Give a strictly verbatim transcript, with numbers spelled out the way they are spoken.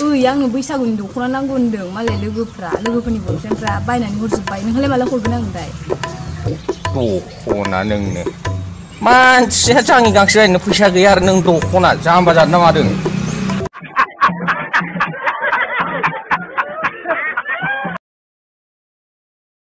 गैया आंनो बैसागुनि दख'ना नांगौ होनदों मालाय लोगोफ्रा लोगोफोरनि बयफ्रेन्डफ्रा बायनानै हरजोब्बाय नोंहालाय माला हरगोन आंनोलाय दख'ना नोंनो मानसिया जाङि गांसो बायनो फैसा गैया आरो नों दख'ना जाम्बा जादों ना मादों